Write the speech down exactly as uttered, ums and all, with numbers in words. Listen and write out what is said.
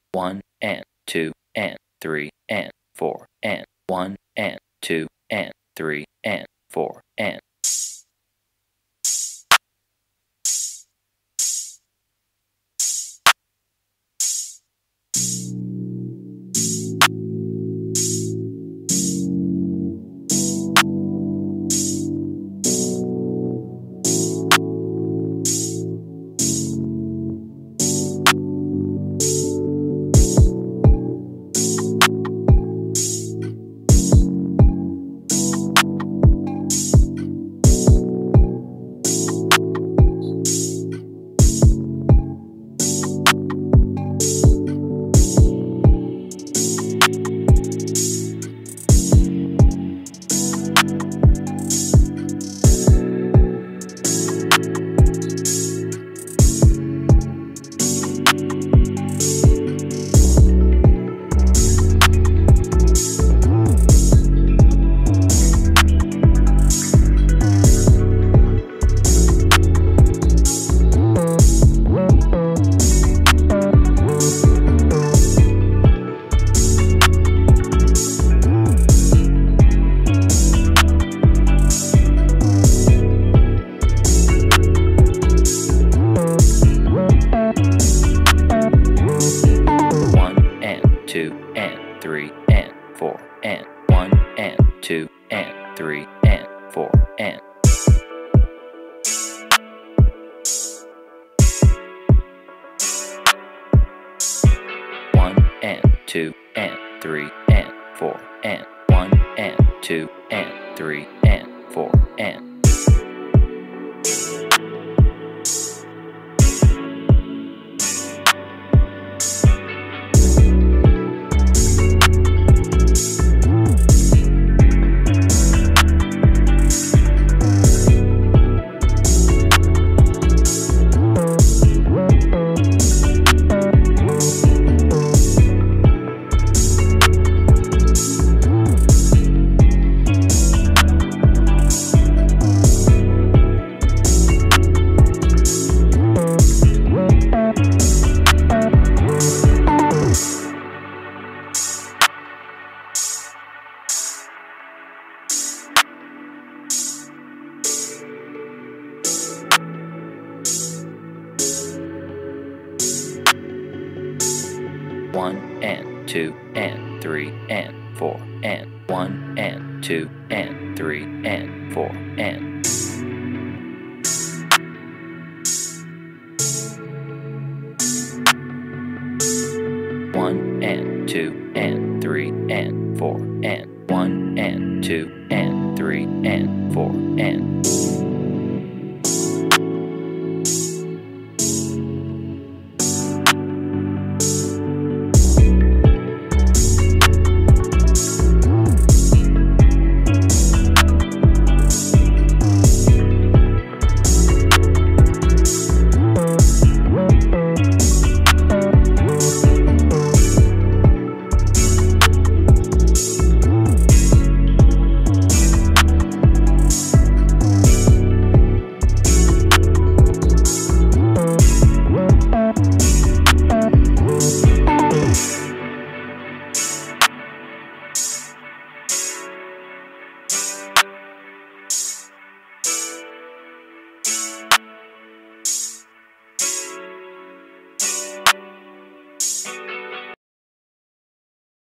one and two and three and four and one and two and three and four and two and three and four and one and two and three and four and one and two and three and four and one and two and three and four and one and two and three and four and one and two and three and four and one and two and three and four and one and two and three and four and